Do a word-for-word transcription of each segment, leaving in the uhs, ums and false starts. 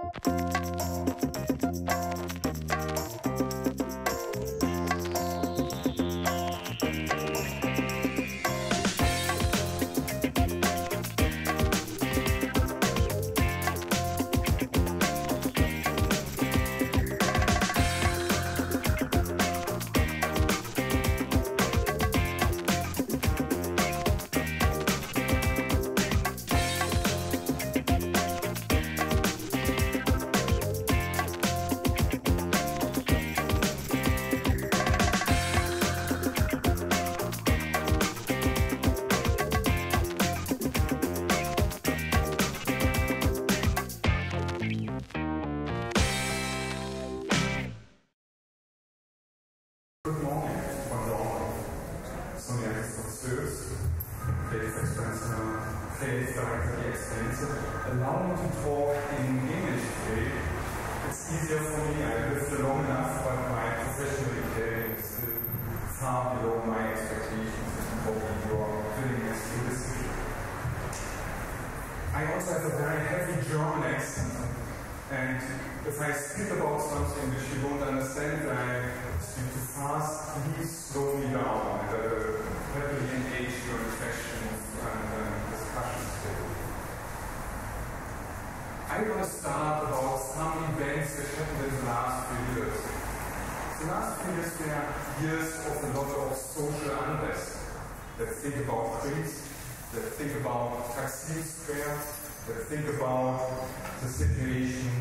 Good morning, buongiorno. Sono Jan-Christoph Zoels, Creative Expenser, Creative Director at Expenser. Allow me to talk in English today. It's easier for me, I lived long enough, but my professional education is still far below my expectations, and probably your willingness to listen. I also have a very heavy German accent, and if I speak about something which you won't understand, I speak too fast, please slow me down, and I will happily engage your questions and uh, discussions today. I want to start about some events which happened in the last few years. The last few years were years of a lot of social unrest. Let's think about Greece, let's think about Taksim Square, let's think about the situation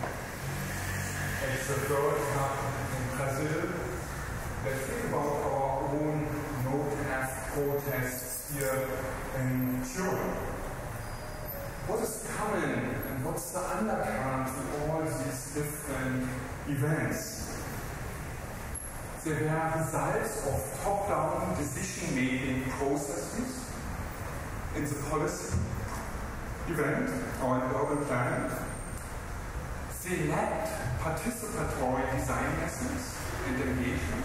at the World Cup in Brazil. Let's think about our own no-test protests here in Turin. What is coming and what's the undercurrent to all these different events? There were results of top-down decision-making processes in the policy event or in urban planning. They lacked participatory design lessons and engagement.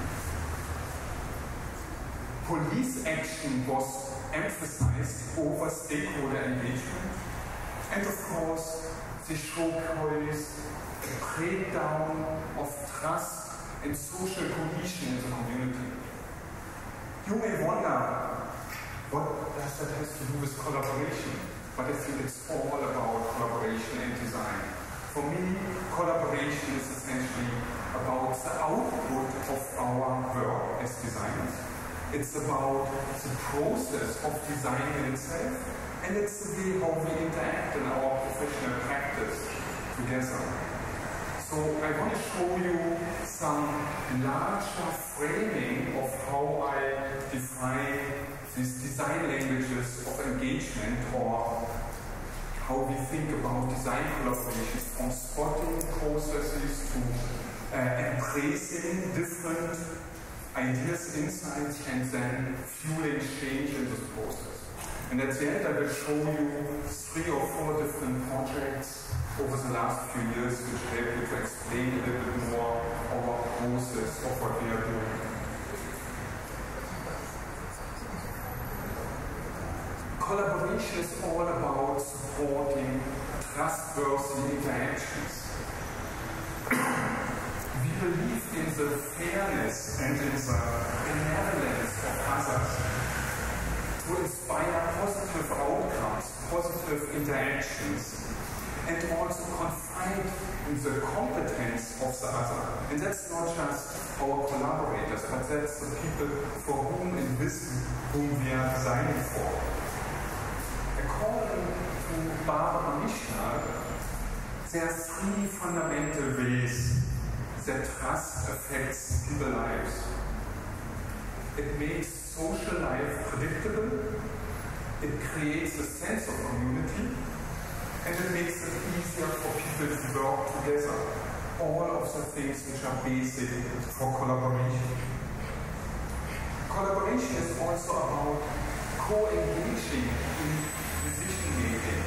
Police action was emphasized over stakeholder engagement. And of course, they showcase a breakdown of trust and social cohesion in the community. You may wonder, what does that have to do with collaboration? But I think it's all about collaboration and design. For me, collaboration is essentially about the output of our work as designers. It's about the process of design in itself, and it's the way how we interact in our professional practice together. So I want to show you some larger framing of how I define these design languages of engagement, or how we think about design collaborations, from spotting processes to uh, embracing different ideas, insights, and then fueling change in this process. And at the end, I will show you three or four different projects over the last few years which help you to explain a little bit more our process of what we are doing. Collaboration is all about supporting trustworthy interactions. We believe in the fairness and in the benevolence of others to inspire positive outcomes, positive interactions, and also confide in the competence of the other. And that's not just our collaborators, but that's the people for whom and with whom we are designing for. According to Barbara Mischner, there are three fundamental ways that trust affects people's lives. It makes social life predictable, it creates a sense of community, and it makes it easier for people to work together. All of the things which are basic for collaboration. Collaboration is also about co-engaging in decision-making.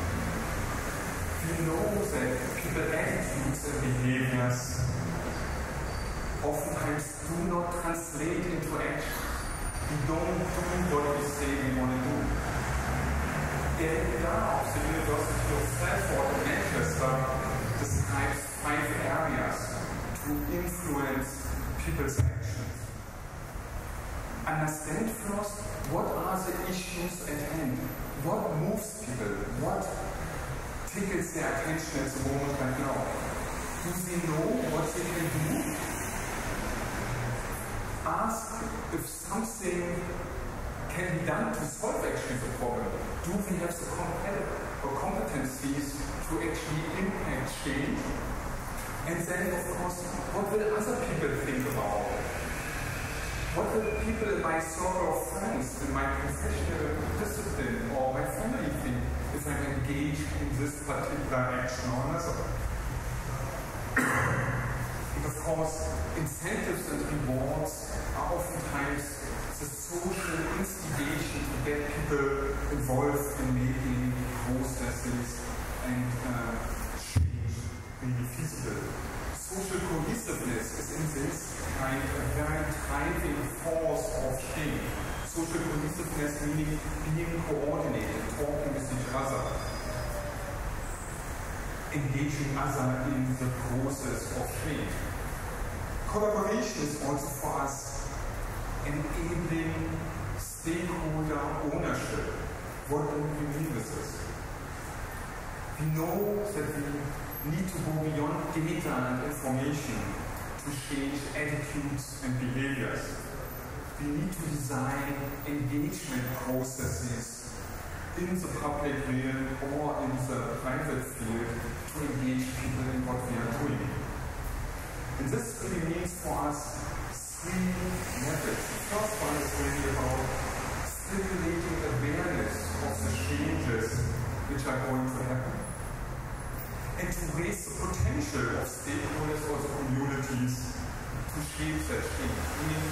We know that people's attitudes and behaviors oftentimes do not translate into action. We don't do what we say we want to do. Der Leader of the University of Salford in Manchester, das influence people's actions. Understand first what are the issues at hand, what moves people, what tickles their attention at the moment right now. Do they know what they can do? Ask if something can be done to solve actually the problem. Do we have the competencies to actually impact change? And then, of course, what will other people think about it? What will people in my circle of friends, in my professional discipline, or my family think if I'm engaged in this particular action or another? And of course, incentives and rewards are oftentimes the social instigation to get people involved in making processes and uh, change really feasible. Social cohesiveness is in this kind of very driving force of change. Social cohesiveness meaning being coordinated, talking with each other, engaging other in the process of change. Collaboration is also for us enabling stakeholder ownership. What do we mean with this? We know that we need to go beyond data and information to change attitudes and behaviors. We need to design engagement processes in the public realm or in the private field to engage people in what we are doing. And this really means for us three methods. The first one is really about stimulating awareness of the changes which are going to happen, and to raise the potential of stakeholders or the communities to shape that change. I mean,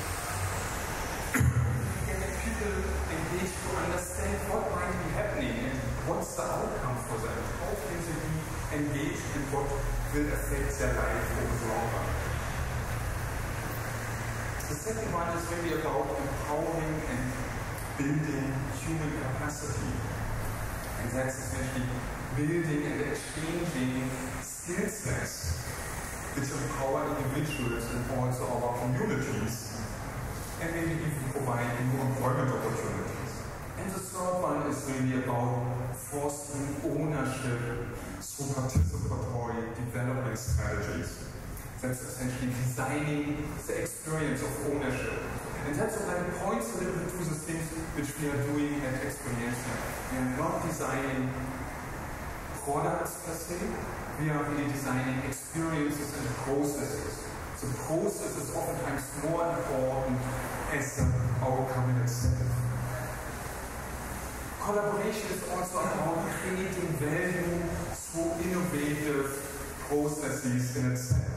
get people engaged to understand what might be happening and what's the outcome for them. How can they be engaged in what will affect their life over the long run? The second one is really about empowering and building human capacity. And that's essentially building and exchanging skill sets which empower individuals and also our communities, and maybe even provide new employment opportunities. And the third one is really about fostering ownership through participatory development strategies. That's essentially designing the experience of ownership. And that's what I points a little bit to the things which we are doing at Experiencia. We are not designing products per se, we are really designing experiences and processes. The process is oftentimes more important as the outcome in itself. Collaboration is also about creating value through innovative processes in itself.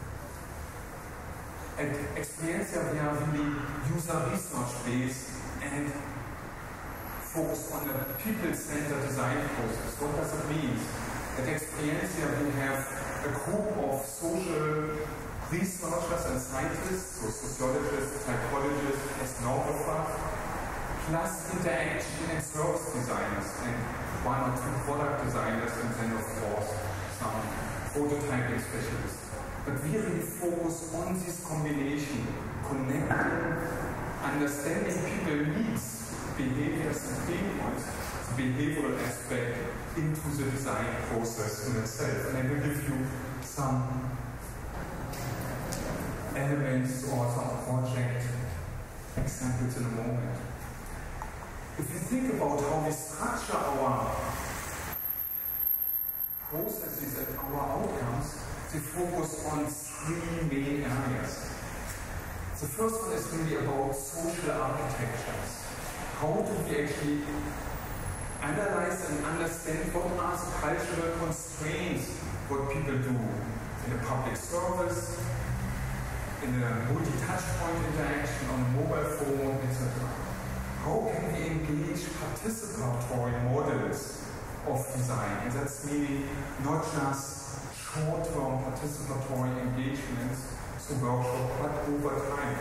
At Experiencia, we are really user research based and focus on a people-centered design process. What does it mean? At Experiencia, we have a group of social researchers and scientists, so sociologists, psychologists, ethnographers, plus interaction and service designers, and one or two product designers, and then of course some prototyping specialists. But we really focus on this combination, connecting, understanding people's needs, behaviors and pain points, the behavioral aspect into the design process in itself. And I will give you some elements or some project examples in a moment. If you think about how we structure our processes and our outcomes, they focus on three main areas. The first one is really about social architectures. How do we actually analyze and understand what are the cultural constraints what people do in a public service, in a multi-touchpoint interaction on a mobile phone, et cetera. How can we engage participatory models of design? And that's meaning not just short-term participatory engagements through workshops, but over time.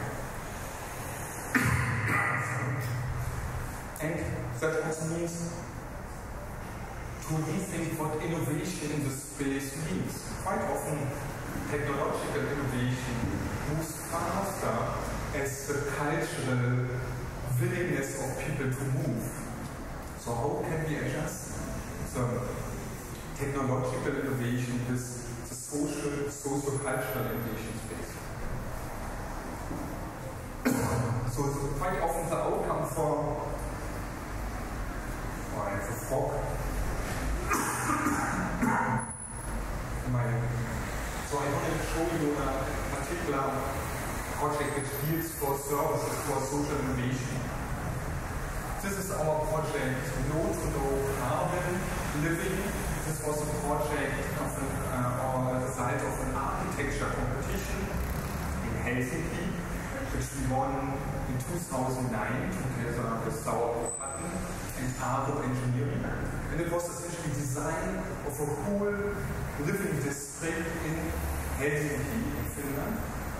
And that also means to rethink what innovation in the space means. Quite often technological innovation moves faster as the cultural willingness of people to move. So how can we adjust the technological innovation with the social, socio-cultural innovation space? So quite often the outcome for, oh, I have a frog. My, so I want to show you a particular project which deals for services for social innovation. This is our project, No to No Carbon Living. This was a project of an, uh, or a result of an architecture competition in Helsinki, which we won in two thousand nine together with Sauer Patten and Argo Engineering. And it was essentially design of a whole living district in Helsinki, in Finland.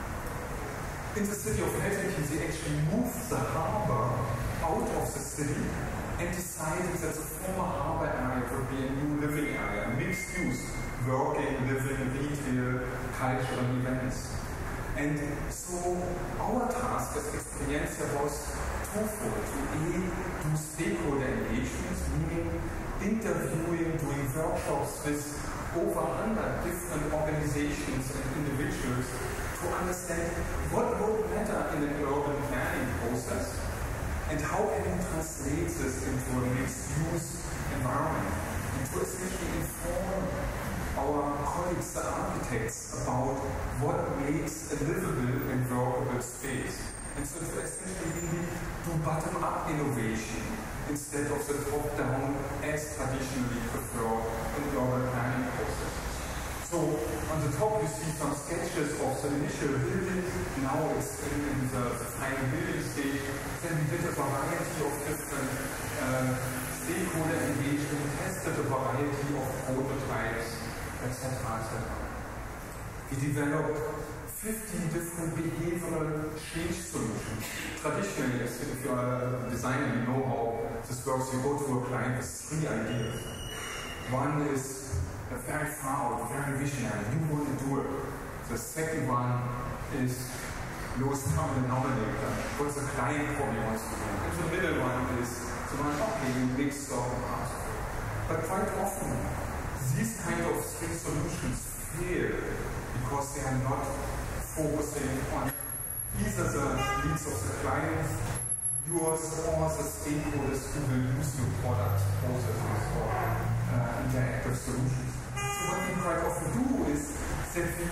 In the city of Helsinki, they actually moved the harbor out of the city and decided that the former harbor area would be a new living area, a mixed use, working, living, retail, cultural events. And so our task as Experiencia was twofold: to A, do stakeholder engagements, meaning interviewing, doing workshops with over one hundred different organizations and individuals to understand what would matter in an urban planning process and how can we translate this into a mixed-use environment, and to essentially inform our colleagues, the architects, about what makes a livable and workable space. And so to essentially really do bottom-up innovation instead of the top-down as traditionally preferred in the urban planning process. So on the top you see some sketches of the initial building. Now it's in, in the, the final building stage. Then we did a variety of different uh, stakeholder engagement, tested a variety of prototypes, et cetera, et cetera. We developed fifty different behavioral change solutions. Traditionally, if you are a designer, you know how this works. You go to a client with three ideas. One is very far out, very visionary, you want to do it. The second one is lowest common denominator, what the client probably wants to do. And the middle one is the one, okay, you mix up and pass. But quite often, these kind of three solutions fail because they are not focusing on either the needs of the clients, yours, or the stakeholders who will use your product, processes, or uh, interactive solutions. So what we quite often do is that we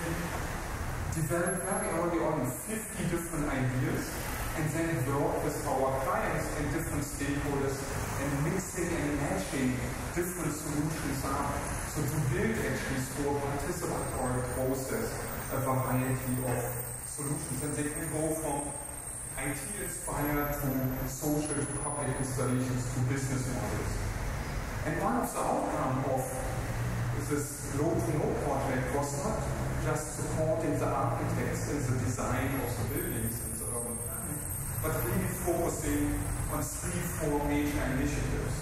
develop very early on fifty different ideas and then work with our clients and different stakeholders and mixing and matching different solutions up. So to build actually through a participatory process a variety of solutions, and they can go from I T inspired to social to public installations to business models. And one of the outcomes of this low to no project was not just supporting the architects in the design of the buildings in the urban planning, but really focusing on three, four major initiatives.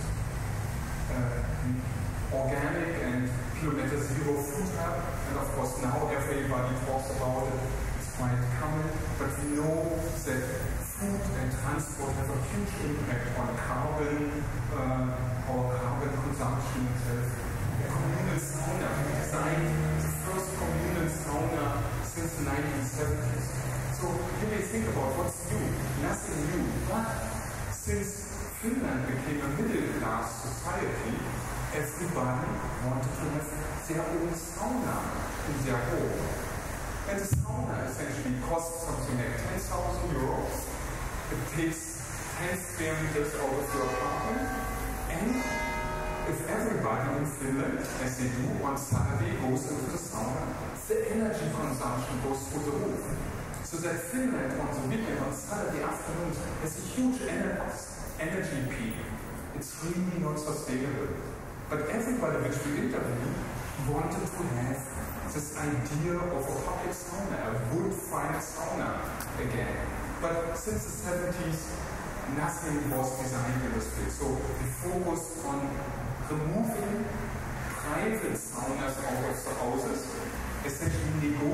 Uh, organic and kilometer zero food hub, and of course now everybody talks about it, it's quite common, but we know that food and transport have a huge impact on carbon, uh, or carbon consumption itself. A communal sauna, we designed the first communal sauna since the nineteen seventies. So you may think about what's new, nothing new, but since Finland became a middle class society, everybody wanted to have their own sauna in their home. And the sauna essentially costs something like ten thousand euros. It takes ten square meters out of your apartment. And if everybody in Finland, as they do on Saturday, goes into the sauna, the energy consumption goes through the roof. So that Finland on the weekend, on Saturday afternoons, has a huge energy peak. It's really not sustainable. But everybody which we interviewed wanted to have this idea of a public sauna, a wood-fired sauna again. But since the seventies, nothing was designed in this place. So we focused on removing private saunas out of the houses, essentially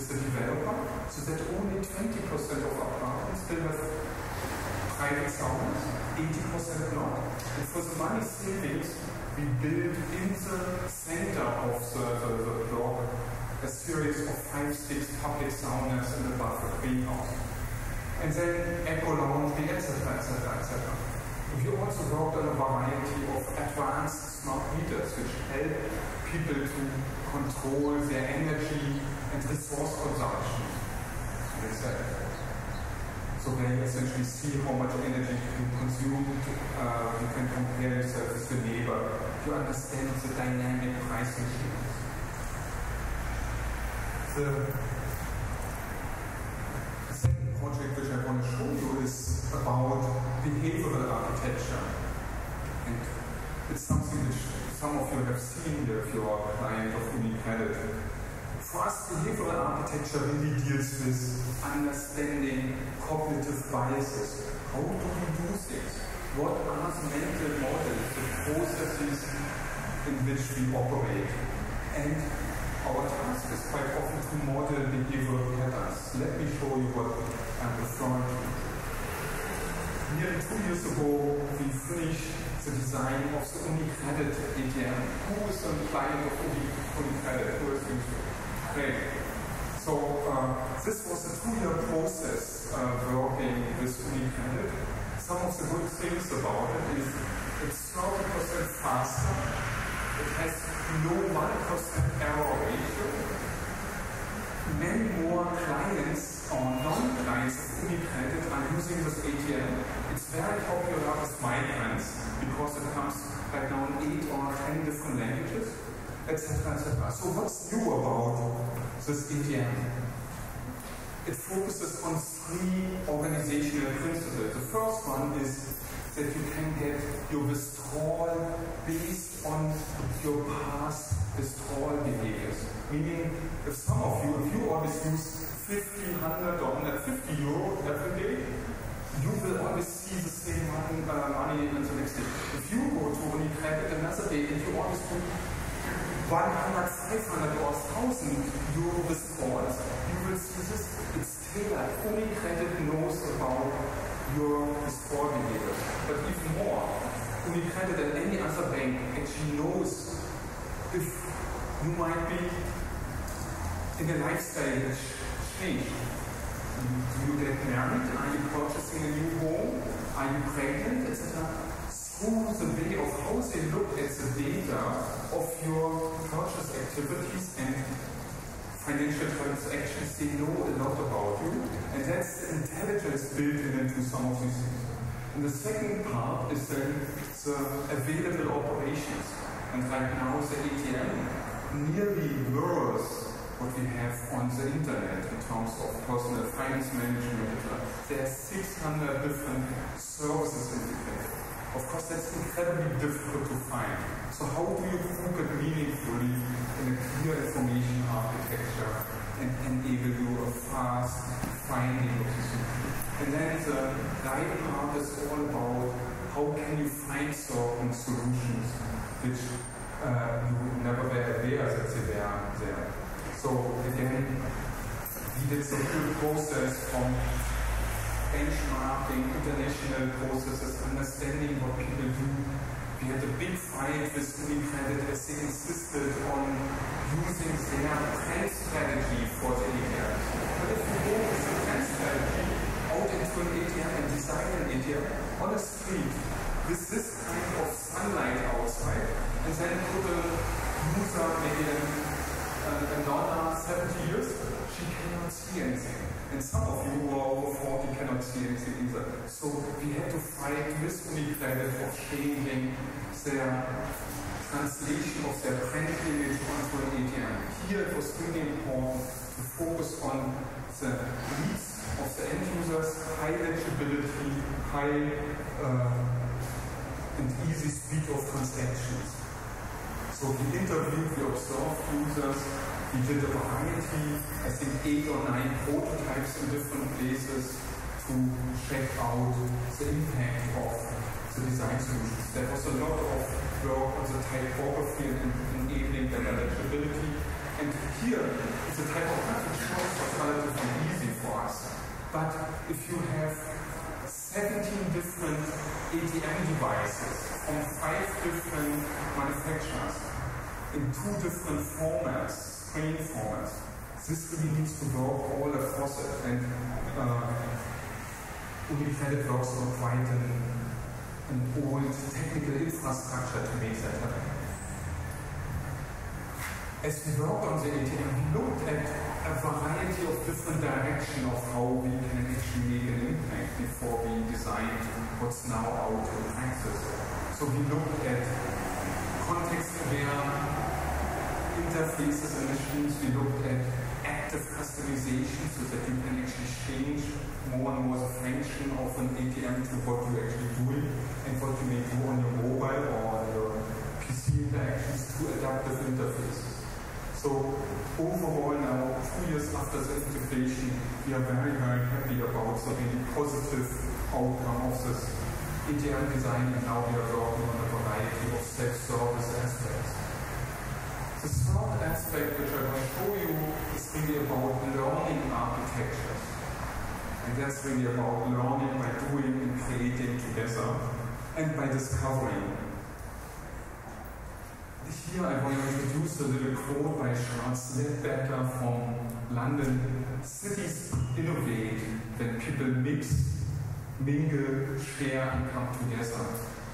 with the developer, so that only twenty percent of apartments still have private saunas, eighty percent not. And for the money savings, we built in the center of the, the, the block a series of five, six public saunas and above a greenhouse. And then eco-laundry, et cetera, et cetera, et cetera. We also worked on a variety of advanced smart meters which help people to control their energy and resource consumption. So they essentially see how much energy you consume. Uh, you can compare yourself with the neighbor. You understand the dynamic pricing schemes. The second project which I want to show you is about behavioral architecture. And it's something which some of you have seen here if you are a client of UniCredit. For us, behavioral architecture really deals with understanding cognitive biases. How do we do things? What are the mental models, the processes in which we operate? And our task is quite often to model behavioral patterns. Let me show you what I'm referring to. Nearly two years ago, we finished the design of the UniCredit A T M. Who is a client of UniCredit? Who is used to? Great. So uh, this was a two-year process uh, working with UniCredit. Some of the good things about it is it's thirty percent faster. It has no one percent error ratio. Many more clients or non-clients of UniCredit are using this A T M. It's very popular with migrants because it comes right now in eight or ten different languages, et cetera, et cetera. So what's new about this A T M? It focuses on three organizational principles. The first one is that you can get your withdrawal based on your past withdrawal behaviors. Meaning, if some of you, if you always use fifty, one hundred or one hundred fifty euro every day, you will always see the same money, uh, money in the next day. If you go to UniCredit another day and you always do one hundred, five hundred or one thousand euro withdrawals, you will see this. It's tailored. UniCredit knows about your withdrawal behavior. But even more, UniCredit and any other bank actually knows if you might be in a lifestyle change. Do you get married? Are you purchasing a new home? Are you pregnant? et cetera. Through the way of how they look at the data of your purchase activities and financial transactions, they know a lot about you, and that's the intelligence built into some of these things. And the second part is then the available operations. And right now the A T M nearly mirrors what we have on the internet in terms of personal finance management. There are six hundred different services integrated. Of course, that's incredibly difficult to find. So how do you group it meaningfully in a clear information architecture and enable you a fast finding of this? And then the right part is all about how can you find certain solutions which uh, you never were aware that they were there. So again, we did the whole process from benchmarking, international processes, understanding what people do. We had a big fight with UniCredit as they insisted on using their trend strategy for the A T M. But if you go with the trend strategy out into an A T M and design an A T M on a street with this kind of sunlight outside, and then put a user, maybe a, a nonna, seventy years, she cannot see anything. And some of you who are over forty cannot see anything either. So we had to fight with UniCredit of changing their translation of their print image onto an A T M. Here it was really important to focus on the needs of the end users, high legibility, high uh, and easy speed of transactions. So we interviewed, we observed users. We did a variety, I think eight or nine prototypes in different places to check out the impact of the design solutions. There was a lot of work on the typography and enabling better legibility. And here is the typographic choice it's relatively easy for us. But if you have seventeen different A T M devices from five different manufacturers in two different formats, screen formats, this really needs to work all across it. And uh, Unicredit works on quite an, an old technical infrastructure to make that happen. As we worked on the A T M, we looked at a variety of different directions of how we can actually make an impact before we designed what's now out in practice. So we looked at context-aware interfaces and machines. We looked at active customization so that you can actually change more and more the function of an A T M to what you're actually doing and what you may do on your mobile or your P C interactions to adaptive interfaces. So overall now, two years after the integration, we are very, very happy about the really positive outcome of this A T M design, and now we are working on a variety of self-service aspects. The third aspect which I want to show you is really about learning architectures. And that's really about learning by doing and creating together and by discovering. Here I want to introduce a little quote by Charles Ledbetter from London. Cities innovate when people mix, mingle, share and come together.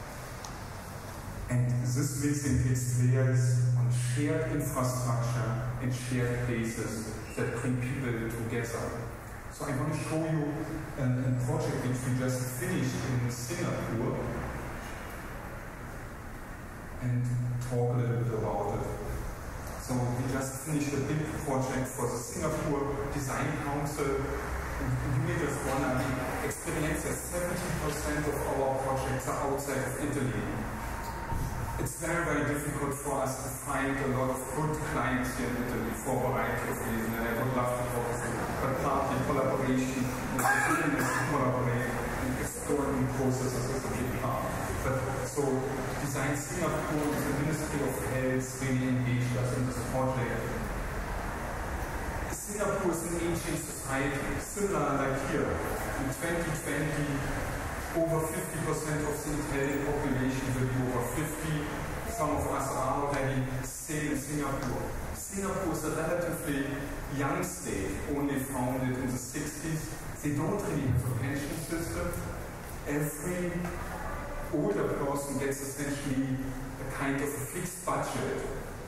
And this mixing takes place on shared infrastructure and shared places that bring people together. So I want to show you a, a project which we just finished in Singapore and talk a little bit about it. So we just finished a big project for the Singapore Design Council. And you may just wonder, we experience that seventy percent of our projects are outside of Italy. It's very, very difficult for us to find a lot of good clients here in Italy for a variety of reasons, and I would love to talk to you. But partly collaboration, and the willingness to collaborate and exploring processes is a big part. But so Design Singapore and the Ministry of Health really engaged us in this project. Singapore is an ancient society, similar like here. In twenty twenty, over fifty percent of the Italian population will be over fifty. Some of us are already staying in Singapore. Singapore is a relatively young state, only founded in the sixties. They don't really have a pension system. Every older person gets essentially a kind of a fixed budget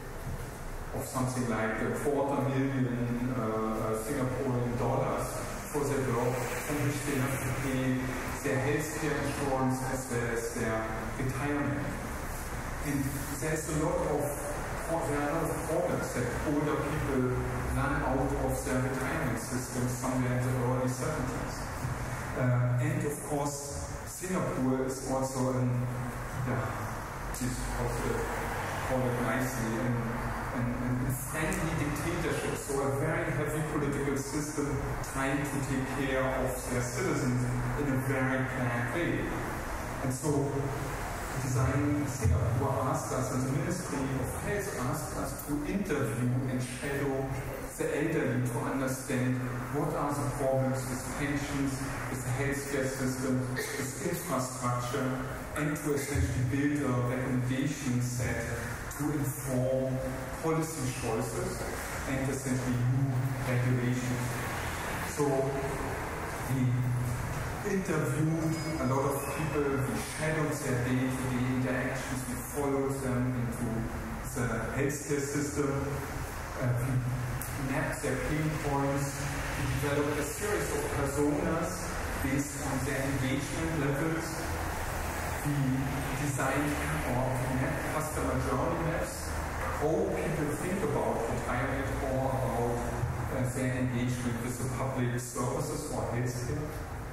of something like a quarter million uh, Singaporean dollars for their work, from which they have to pay their healthcare insurance as well as their retirement. And there's a lot of there are a lot of problems that older people run out of their retirement system somewhere in the early seventies. Uh, and of course, Singapore is also an, yeah, just how to call it nicely, an, an, an friendly dictatorship, so a very heavy political system trying to take care of their citizens in a very planned way. And so, Design Singapore asked us, and the Ministry of Health asked us to interview and shadow the elderly to understand what are the problems with pensions, with the healthcare system, with infrastructure, and to essentially build a recommendation set to inform policy choices and essentially new regulations. So we interviewed a lot of people, we shadowed their day-to-day interactions, we followed them into the healthcare system, uh, we mapped their pain points, we developed a series of personas based on their engagement levels, we designed or mapped customer journey maps, how people think about retirement or about uh, their engagement with the public services or healthcare.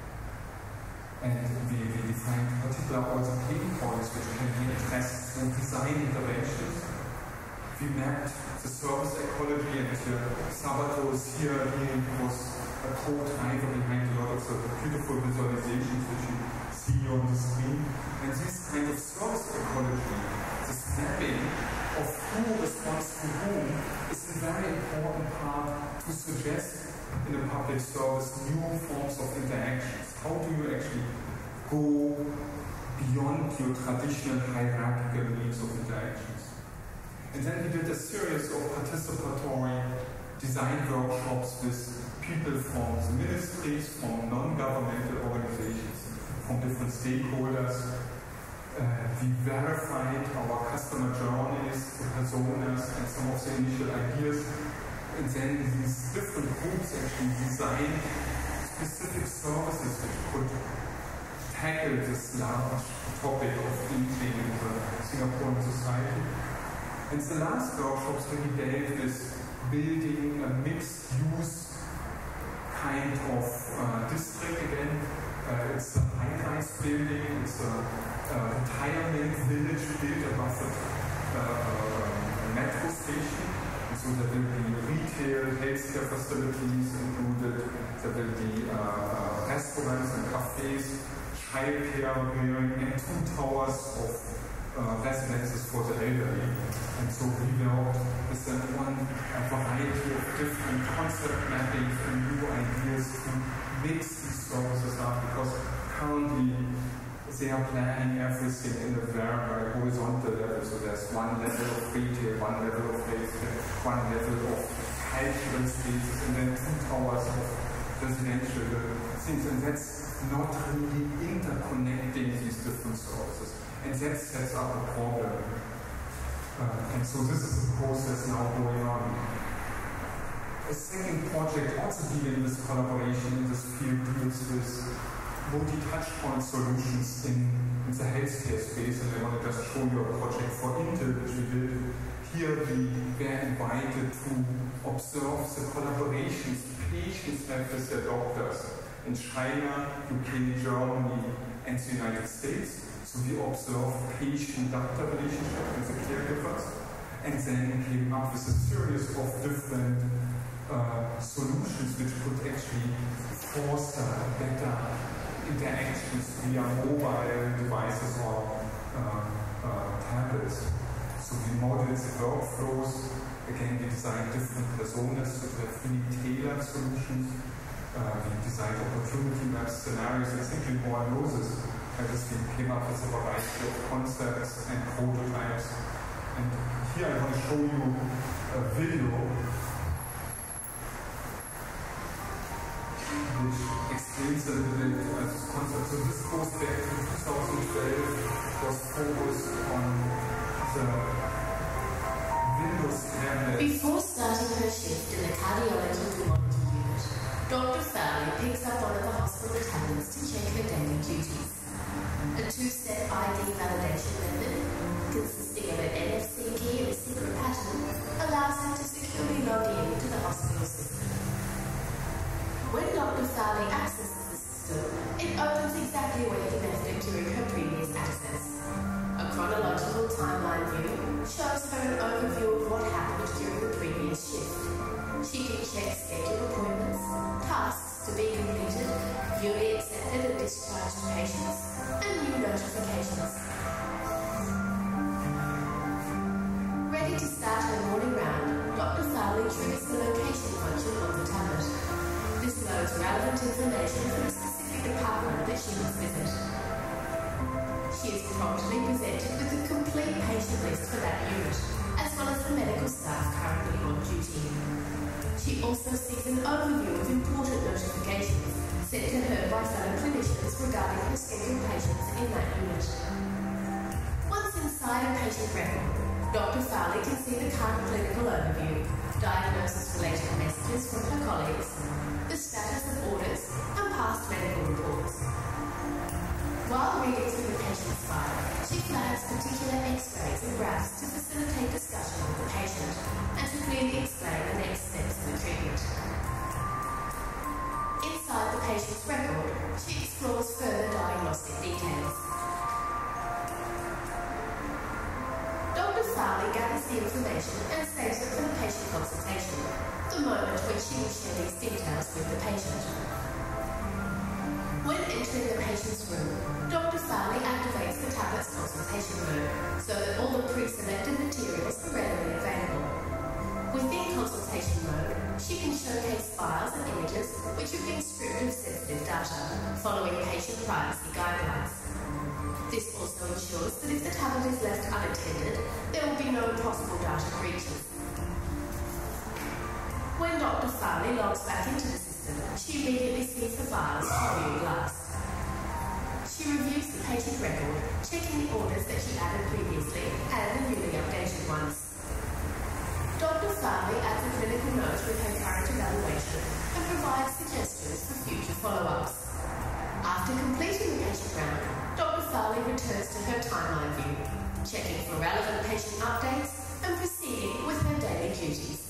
And we, we defined particular also pain points which can be addressed through design interventions. We mapped the service ecology, and uh, Sabato is here, he was a co-driver behind a lot of the beautiful visualizations which you see on the screen. And this kind of service ecology, this mapping of who responds to whom, is a very important part to suggest in a public service new forms of interactions. How do you actually go beyond your traditional hierarchical means of interactions? And then we did a series of participatory design workshops with people from the ministries, from non-governmental organizations, from different stakeholders. Uh, we verified our customer journeys, the personas, and some of the initial ideas. And then these different groups actually designed specific services which could tackle this large topic of including the Singaporean society. And the last workshops really dealt with building a mixed-use kind of uh, district again. Uh, it's a high-rise building, it's a, a retirement village built above a, uh, a metro station. And so there will be retail, healthcare facilities included, there will be uh, uh, restaurants and cafes, childcare, and two towers of uh, residences for the elderly. And so we worked with a, one, a variety of different concept mappings and new ideas to mix these services up, because currently they are planning everything in a very horizontal level. So there's one level of retail, one level of healthcare, one level of cultural spaces, and then two towers of residential things. And that's not really interconnecting these different services. And that sets up a problem. Uh, and so this is a process now going on. A second project also dealing with collaboration in this field deals with multi-touchpoint solutions in, in the healthcare space. And I want to just show you a project for Intel, which we did. Here we were invited to observe the collaborations patients have with their doctors in China, U K, Germany, and the United States. So we observed patient-doctor relationship with the caregivers, and then came up with a series of different uh, solutions which could actually foster better interactions via mobile devices or uh, uh, tablets. So we modeled the workflows. Again, we designed different personas to have really tailored solutions. Uh, we designed opportunity map scenarios, and simply more and Moses. I just came up with a variety of concepts and prototypes. And here I want to show you a video which explains a little bit uh, this concept. So this goes back to two thousand twelve, was focused on the Windows tablet. Before starting her shift in the cardiology neurology unit, Doctor Fowley picks up one of the hospital tablets to check her daily duties. A two-step I D validation method, consisting of an N F C key and a secret pattern, allows her to securely log in to the hospital system. When Doctor Fowley accesses the system, it opens exactly where he left it during her previous access. A chronological timeline view shows her an overview of what happened during the previous shift. She can check scheduled appointments, tasks to be completed, newly accepted and discharged patients, and new notifications. Ready to start her morning round, Doctor Fowley triggers the location function on the tablet. This loads relevant information for the specific department that she must visit. She is promptly presented with a complete patient list for that unit, as well as the medical staff currently on duty. She also sees an overview of important notifications sent to her by fellow clinicians regarding her scheduled patients in that unit. Once inside a patient record, Doctor Fowley can see the current clinical overview, diagnosis-related messages from her colleagues, the status of orders, and past medical reports. While reading through the patient's file, she flags particular x-rays and graphs to facilitate discussion with the patient and to clearly explain the next steps of the treatment. Inside the patient's record, she explores further diagnostic details. Doctor Fowley gathers the information and saves it for the patient consultation, the moment when she will share these details with the patient. When entering the patient's room, Doctor Fowley activates the tablet's consultation mode so that all the pre-selected materials are readily available. Within consultation mode, she can showcase contains files and images which have been stripped of sensitive data, following patient privacy guidelines. This also ensures that if the tablet is left unattended, there will be no possible data breaches. When Doctor Farley logs back into the system, she immediately sees the files she viewed last. She reviews the patient record, checking the orders that she added previously and the newly updated ones. Doctor Farley adds a clinical note with her current evaluation and provides suggestions for future follow-ups. After completing the patient round, Doctor Farley returns to her timeline view, checking for relevant patient updates and proceeding with her daily duties.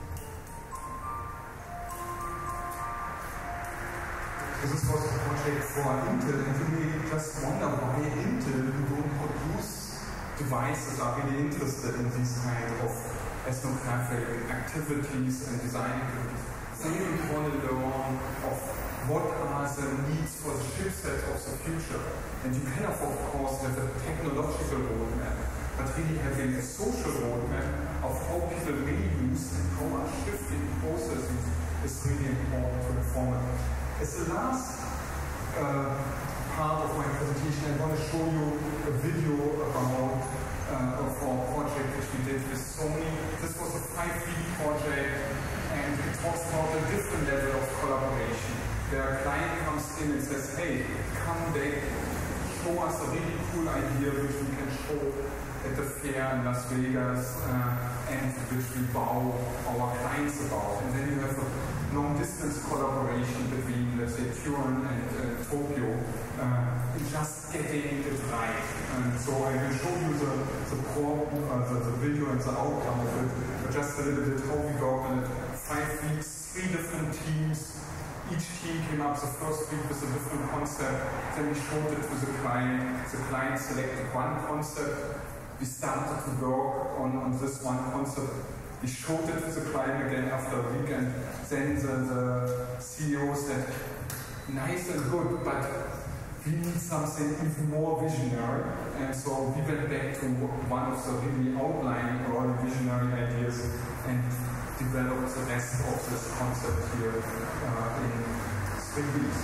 This was a project for Intel, and you may just wonder why Intel, who don't produce devices, are really interested in these kind of ethnographic activities and design activities. They really want to learn of what are the needs for the chipsets of the future. And you can have, of course, have a technological roadmap, but really having a social roadmap of how people may use and how are shifting processes is really important to inform them. As the last uh, part of my presentation, I want to show you a video about uh, of our project which we did with Sony. This was a five-week project, and it talks about a different level of collaboration. Where a client comes in and says, hey, come back, show us a really cool idea which we can show at the fair in Las Vegas, uh, and which we wow our clients about. And then you have a long-distance collaboration between, let's say, Turin and uh, Tokyo, uh, in just getting it right. And so I will show you the, the, pro, uh, the, the video and the outcome of it, but just a little bit how we worked on it. Five weeks, three different teams. Each team came up the first week with a different concept, then we showed it to the client. The client selected one concept. We started to work on, on this one concept. We showed it to the client again after a week, and then the, the C E O said, nice and good, but we need something even more visionary. And so we went back to one of the really outlying early visionary ideas and developed the rest of this concept here uh, in three weeks.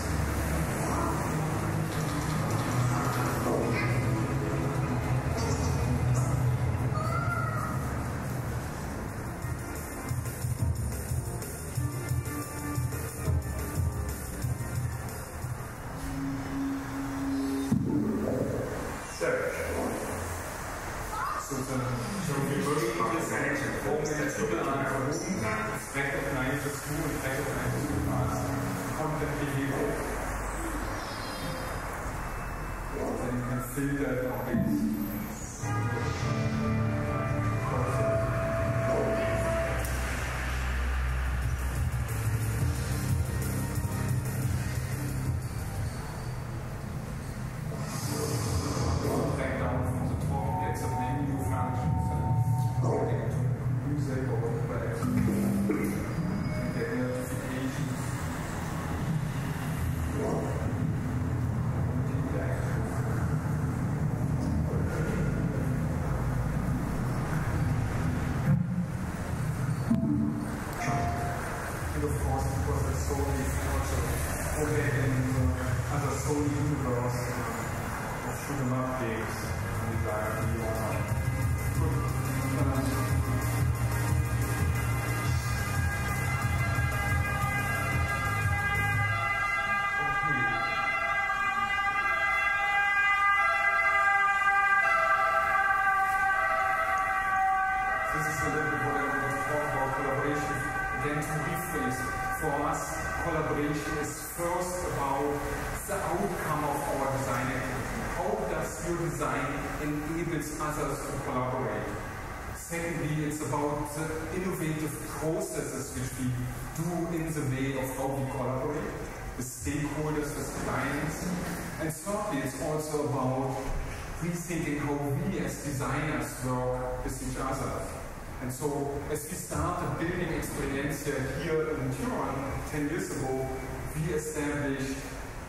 Processes which we do in the way of how we collaborate with stakeholders, with clients. And thirdly, it's also about rethinking how we as designers work with each other. And so, as we started building Experiencia here in Turin ten years ago, we established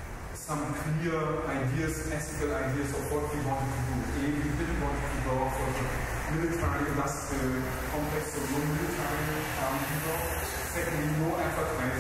some clear ideas, ethical ideas of what we wanted to do. A, we didn't want to work for the military industrial complex, so no military um, people. Secondly, no advertising.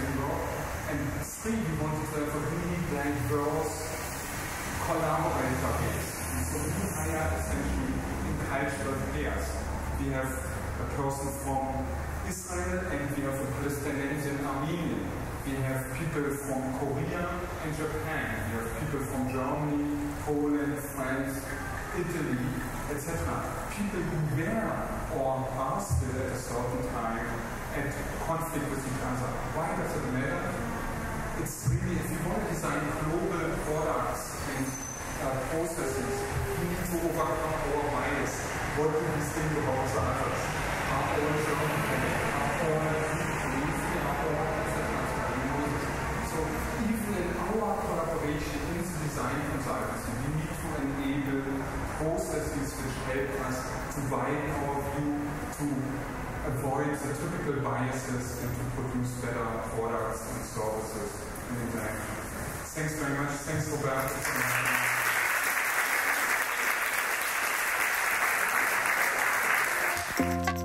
a person from Israel, and we have a Palestinian Armenian. We have people from Korea and Japan. We have people from Germany, Poland, France, Italy, et cetera. People who were or are still at a certain time at conflict with each other. Why does it matter? It's really, if you want to design global products and uh, processes, we need to overcome our bias. What do we think about the others? Are all German, are all Greek, are all, et cetera. So even in our collaboration in the design consultancy, we need to enable processes which help us to widen our view, to avoid the typical biases, and to produce better products and services in interaction. Thanks very much. Thanks, Robert.